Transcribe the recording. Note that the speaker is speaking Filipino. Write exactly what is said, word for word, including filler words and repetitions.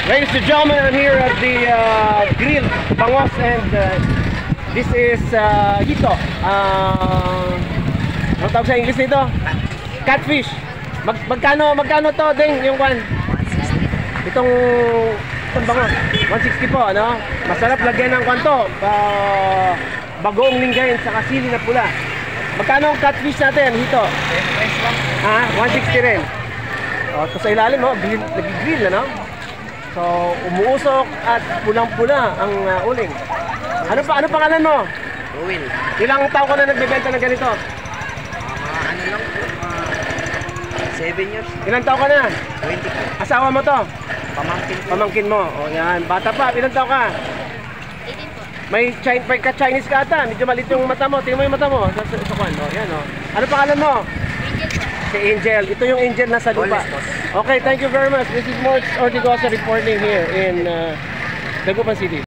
Ladies and gentlemen, I'm here at the uh, grill, Bangos, and uh, this is uh, hito. Uh, ano tawag sa English nito? Catfish. Mag magkano, magkano to, Ding, yung one? Itong, itong Bangos. one sixty po, ano? Masarap lagyan ng kwanto. Uh, bagoong linggayin sa sili na pula. Magkano ang catfish natin, hito? Ha? one sixty rin. O, ito sa ilalim, no? Nag-grill, ano? So, umuusok at pulang-pula ang uh, uling. Ano pa, ano pangalan mo? Ruel. Ilang taon ka na nagbebenta ng ganito? Uh, ano lang po, uh, seven years. Ilang taon ka na? twenty po. Asawa mo to? Pamangkin po. Pamangkin mo. O yan, bata pa. Ilang taon ka? eighteen po. May Chinese, may ka-Chinese ka ata. Medyo maliit yung mata mo. Tingnan mo yung mata mo. Sa, sa, sa kwan. O, yan o. Ano pangalan mo? Angel po. Si Angel. Ito yung Angel na sa lupa. Okay, thank you very much. This is Morts Ortigosa reporting here in uh, Dagupan City.